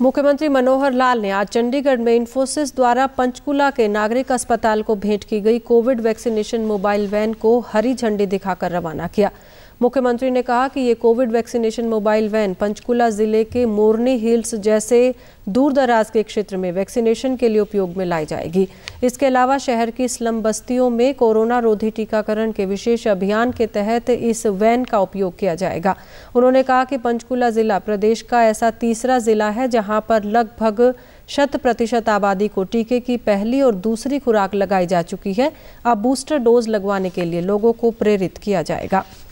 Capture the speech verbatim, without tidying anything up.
मुख्यमंत्री मनोहर लाल ने आज चंडीगढ़ में इंफोसिस द्वारा पंचकुला के नागरिक अस्पताल को भेंट की गई कोविड वैक्सीनेशन मोबाइल वैन को हरी झंडी दिखाकर रवाना किया। मुख्यमंत्री ने कहा कि ये covid vaccination mobile van Panchkula जिले के मोरनी हिल्स जैसे दूर दराज के क्षेत्र में वैक्सीनेशन के लिए उपयोग में लाई जाएगी। इसके अलावा शहर की स्लम बस्तियों में कोरोना रोधी टीकाकरण के विशेष अभियान के तहत इस वैन का उपयोग किया जाएगा। उन्होंने कहा कि पंचकुला जिला प्रदेश का ऐसा तीसरा जिला है जहां पर लगभग शत प्रतिशत आबादी को टीके की पहली और दूसरी खुराक लगाई जा चुकी है। अब बूस्टर डोज लगवाने के लिए लोगों को प्रेरित किया जाएगा।